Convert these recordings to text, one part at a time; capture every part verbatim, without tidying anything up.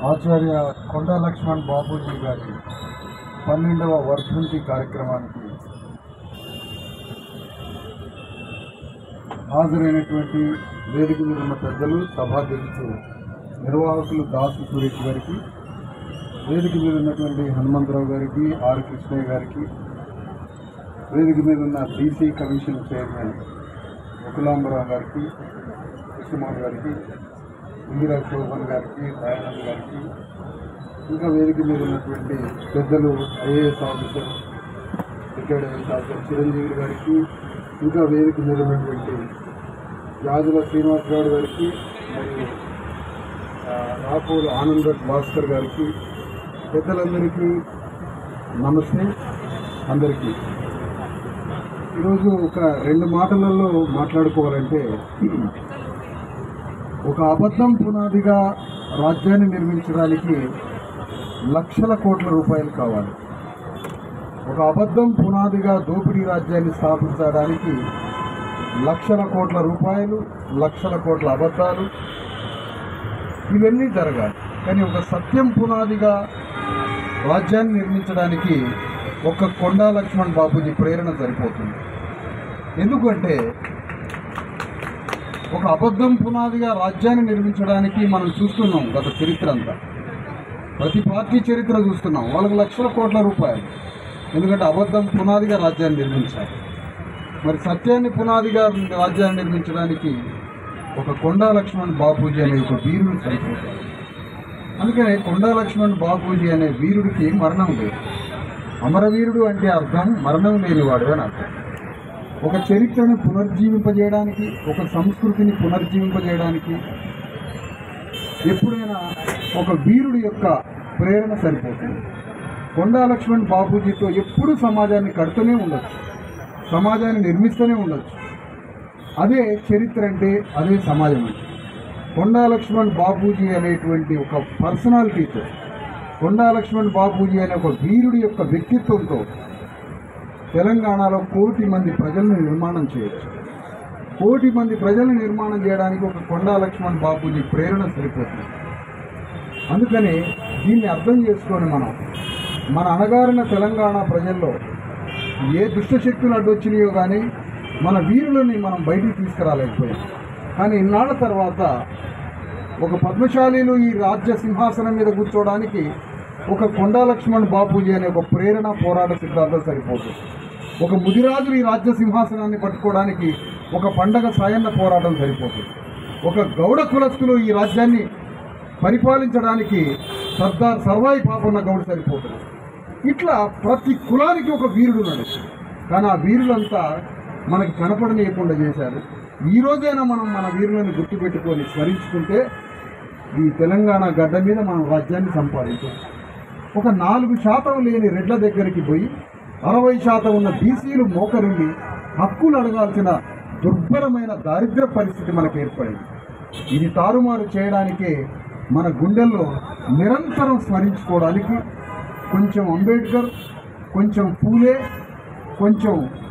ఆచార్య కొండా లక్ష్మణ్ బాపూజీ గారి పన్నెండవ వర్ధంతి కార్యక్రమానికి హాజరైనటువంటి వేదిక మీద ఉన్న పెద్దలు, సభాధ్యక్షులు, నిర్వాహకులు దాసు సురేష్ గారికి, వేదిక మీద ఉన్నటువంటి హనుమంతరావు గారికి, ఆర్ కృష్ణయ్య గారికి, వేదిక మీద ఉన్న బీసీ కమిషన్ చైర్మన్ ముకులాంబరావు గారికి, కృష్ణమోహన్ గారికి, ఇందిరా శోభన్ గారికి, దయానంద్ గారికి, ఇంకా వేదిక మీద ఉన్నటువంటి పెద్దలు IAS officer, retired IAS officer Chiranjeevi గారికి, ఇంకా వేదిక మీద ఉన్నటువంటి యాదుల శ్రీనివాస్ గౌడ్ గారికి, మరియు రాపూర్ ఆనంద భాస్కర్ గారికి, పెద్దలందరికీ నమస్తే. అందరికీ ఈరోజు ఒక రెండు మాటలలో మాట్లాడుకోవాలంటే, ఒక అబద్ధం పునాదిగా రాజ్యాన్ని నిర్మించడానికి లక్షల కోట్ల రూపాయలు కావాలి. ఒక అబద్ధం పునాదిగా దోపిడీ రాజ్యాన్ని స్థాపించడానికి లక్షల కోట్ల రూపాయలు, లక్షల కోట్ల అబద్ధాలు, ఇవన్నీ జరగాలి. కానీ ఒక సత్యం పునాదిగా రాజ్యాన్ని నిర్మించడానికి ఒక్క కొండా లక్ష్మణ్ బాపూజీ ప్రేరణ సరిపోతుంది. ఎందుకంటే ఒక అబద్ధం పునాదిగా రాజ్యాన్ని నిర్మించడానికి మనం చూస్తున్నాం గత చరిత్ర అంతా, ప్రతి పార్టీ చరిత్ర చూస్తున్నాం. వాళ్ళకి లక్షల కోట్ల రూపాయలు, ఎందుకంటే అబద్ధం పునాదిగా రాజ్యాన్ని నిర్మించాలి. మరి సత్యాన్ని పునాదిగా రాజ్యాన్ని నిర్మించడానికి ఒక కొండా లక్ష్మణ్ బాపూజీ అనే ఒక వీరుడు సరిపోతాడు. అందుకనే కొండా లక్ష్మణ్ బాపూజీ అనే వీరుడికి మరణం లేదు. అమరవీరుడు అంటే అర్థం మరణం లేనివాడు అని అర్థం. ఒక చరిత్రను పునర్జీవింపజేయడానికి, ఒక సంస్కృతిని పునర్జీవింపజేయడానికి ఎప్పుడైనా ఒక వీరుడి యొక్క ప్రేరణ సరిపోతుంది. కొండా లక్ష్మణ్ బాపూజీతో ఎప్పుడు సమాజాన్ని కడుతూనే ఉండొచ్చు, సమాజాన్ని నిర్మిస్తూనే ఉండొచ్చు. అదే చరిత్ర అంటే, అదే సమాజం అంటే. కొండా లక్ష్మణ్ బాపూజీ అనేటువంటి ఒక పర్సనాలిటీతో, కొండా లక్ష్మణ్ బాపూజీ అనే ఒక వీరుడి యొక్క వ్యక్తిత్వంతో తెలంగాణలో కోటి మంది ప్రజలను నిర్మాణం చేయొచ్చు. కోటి మంది ప్రజలను నిర్మాణం చేయడానికి ఒక కొండా లక్ష్మణ్ బాపూజీ ప్రేరణ సరిపోతుంది. అందుకని దీన్ని అర్థం చేసుకొని మనం మన అణగారిన తెలంగాణ ప్రజల్లో ఏ దుష్టశక్తులు అడ్డొచ్చినాయో కానీ మన వీరులని మనం బయటికి తీసుకురాలేకపోయాం. కానీ ఇన్నాళ్ల తర్వాత ఒక పద్మశాలీలు ఈ రాజ్య సింహాసనం మీద కూర్చోవడానికి ఒక కొండా లక్ష్మణ్ బాపూజీ అనే ఒక ప్రేరణ, పోరాట సిద్ధాంతం సరిపోతుంది. ఒక ముదిరాజులు ఈ రాజ్య సింహాసనాన్ని పట్టుకోవడానికి ఒక పండగ సాయన్న పోరాటం సరిపోతుంది. ఒక గౌడ కులస్తులు ఈ రాజ్యాన్ని పరిపాలించడానికి సర్దార్ సర్వాయి పాపన్న గౌడ్ సరిపోతుంది. ఇట్లా ప్రతి కులానికి ఒక వీరుడు ఉన్నాడు. కానీ ఆ వీరులంతా మనకి కనపడనీయకుండా చేశారు. ఈ రోజైనా మనం మన వీరులను గుర్తుపెట్టుకొని స్మరించుకుంటే ఈ తెలంగాణ గడ్డ మీద మనం రాజ్యాన్ని సంపాదించాం. ఒక నాలుగు శాతం లేని రెడ్ల దగ్గరికి పోయి అరవై శాతం ఉన్న బీసీలు మోకరుండి హక్కులు అడగాల్సిన దుర్భరమైన దారిద్ర్య పరిస్థితి మనకు ఏర్పడింది. ఇది తారుమారు చేయడానికే మన గుండెల్లో నిరంతరం స్మరించుకోవడానికి కొంచెం అంబేద్కర్, కొంచెం ఫూలే, కొంచెం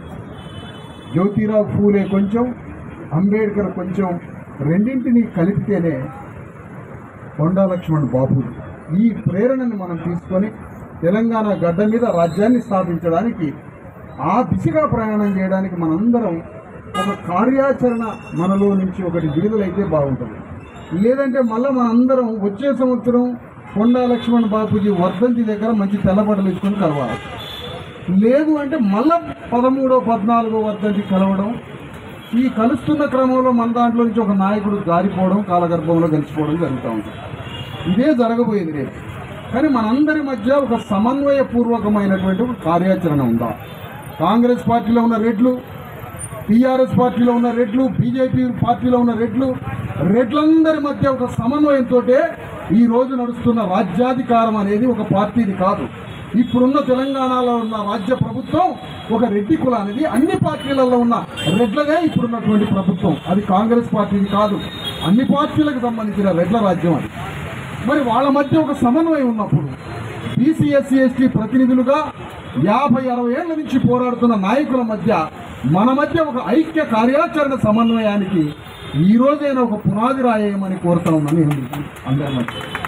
జ్యోతిరావు ఫూలే, కొంచెం అంబేద్కర్, కొంచెం రెండింటినీ కలిపితేనే కొండా లక్ష్మణ్ బాపూజీ. ఈ ప్రేరణని మనం తీసుకొని తెలంగాణ గడ్డ మీద రాజ్యాన్ని స్థాపించడానికి, ఆ దిశగా ప్రయాణం చేయడానికి మనందరం ఒక కార్యాచరణ మనలో నుంచి ఒకటి విడుదలైతే బాగుంటుంది. లేదంటే మళ్ళీ మనందరం వచ్చే సంవత్సరం కొండా లక్ష్మణ్ బాపూజీ వర్ధంతి దగ్గర మంచి తెల్లబట్టలు ఇచ్చుకొని కలవాలి. లేదు అంటే మళ్ళా పదమూడో పద్నాలుగో వర్ధంతి కలవడం, ఈ కలుస్తున్న క్రమంలో మన దాంట్లో నుంచి ఒక నాయకుడు జారిపోవడం, కాలగర్భంలో గెలిచిపోవడం జరుగుతూ ఉంటుంది. ఇదే జరగబోయేది రేపు. కానీ మనందరి మధ్య ఒక సమన్వయపూర్వకమైనటువంటి ఒక కార్యాచరణ ఉందా? కాంగ్రెస్ పార్టీలో ఉన్న రెడ్లు, టీఆర్ఎస్ పార్టీలో ఉన్న రెడ్లు, బీజేపీ పార్టీలో ఉన్న రెడ్లు, రెడ్లందరి మధ్య ఒక సమన్వయంతో ఈ రోజు నడుస్తున్న రాజ్యాధికారం అనేది ఒక పార్టీది కాదు. ఇప్పుడున్న తెలంగాణలో ఉన్న రాజ్య ప్రభుత్వం ఒక రెడ్డి కులానిది. అన్ని పార్టీలలో ఉన్న రెడ్లదే ఇప్పుడున్నటువంటి ప్రభుత్వం. అది కాంగ్రెస్ పార్టీది కాదు, అన్ని పార్టీలకు సంబంధించిన రెడ్ల రాజ్యం అది. మరి వాళ్ళ మధ్య ఒక సమన్వయం ఉన్నప్పుడు బీసీ ఎస్సీ ఎస్టీ ప్రతినిధులుగా యాభై అరవై ఏళ్ల నుంచి పోరాడుతున్న నాయకుల మధ్య మన మధ్య ఒక ఐక్య కార్యాచరణ సమన్వయానికి ఈ రోజైనా ఒక పునాది రాయేయమని కోరుతా ఉన్నాను అందరి మధ్య.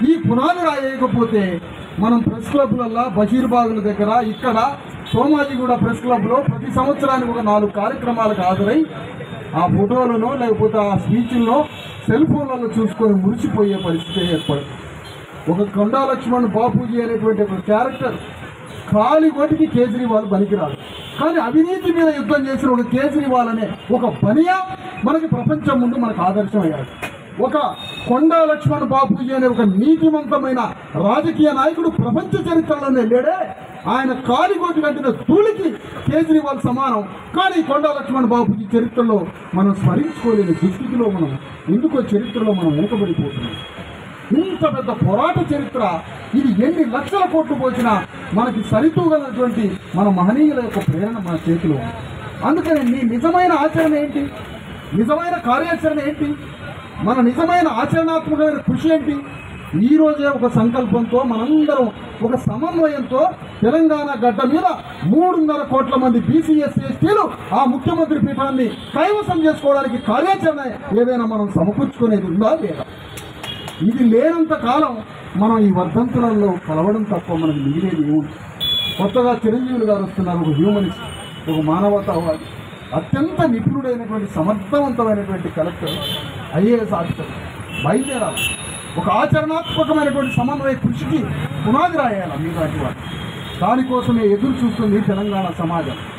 ఈ పునాది రాయకపోతే మనం ప్రెస్ క్లబ్లల్లో బషీర్బాగుల దగ్గర ఇక్కడ సోమాజిగూడ ప్రెస్ క్లబ్లో ప్రతి సంవత్సరానికి ఒక నాలుగు కార్యక్రమాలకు హాజరై ఆ ఫోటోలను లేకపోతే ఆ స్పీచ్ల్లో సెల్ ఫోన్లలో చూసుకొని మురిసిపోయే పరిస్థితి ఏర్పడింది. ఒక కొండా లక్ష్మణ్ బాపూజీ అనేటువంటి ఒక క్యారెక్టర్ ఖాళీ కోటికి కేజ్రీవాల్ పనికిరాడు. కానీ అవినీతి మీద యుద్ధం చేసిన ఒక కేజ్రీవాల్ అనే ఒక బనియా మనకి ప్రపంచం ముందు మనకు ఆదర్శమయ్యాడు. ఒక కొండా లక్ష్మణ్ బాపూజీ అనే ఒక నీతివంతమైన రాజకీయ నాయకుడు ప్రపంచ చరిత్రలోనే లేడే. ఆయన కాలిగోటి కంటిన ధూళికి కేజ్రీవాల్ సమానం. కానీ కొండా లక్ష్మణ్ బాపూజీ చరిత్రలో మనం స్మరించుకోలేని దుస్థితిలో మనం ఎందుకో చరిత్రలో మనం వెనుకబడిపోతున్నాం. ఇంత పెద్ద పోరాట చరిత్ర ఇది ఎన్ని లక్షల కోట్లు పోసినా మనకి సరితూగలటువంటి మన మహనీయుల యొక్క ప్రేరణ మన చేతిలో ఉంది. అందుకని నీ నిజమైన ఆచరణ ఏంటి? నిజమైన కార్యాచరణ ఏంటి? మన నిజమైన ఆచరణాత్మకమైన కృషి ఏంటి? ఈరోజే ఒక సంకల్పంతో మనందరం ఒక సమన్వయంతో తెలంగాణ గడ్డ మీద మూడున్నర కోట్ల మంది బీసీ ఎస్సీ ఎస్టీలు ఆ ముఖ్యమంత్రి పీఠాన్ని కైవసం చేసుకోవడానికి కార్యాచరణ ఏదైనా మనం సమకూర్చుకునేది ఉందా లేదా? ఇది లేనంత కాలం మనం ఈ వర్ధంతులలో కలవడం తప్ప మనకు మిగిలేది ఏముంది? కొత్తగా చిరంజీవులు గారు వస్తున్నారు, ఒక హ్యూమనిస్ట్, ఒక మానవతావాది, అత్యంత నిపుణుడైనటువంటి సమర్థవంతమైనటువంటి కలెక్టర్, ఐఏఎస్ ఆఫీసర్ బయలుదేరాలి. ఒక ఆచరణాత్మకమైనటువంటి సమన్వయ కృషికి పునాది రాయాలి మీలాంటి వారు. దానికోసమే ఎదురు చూస్తుంది తెలంగాణ సమాజం.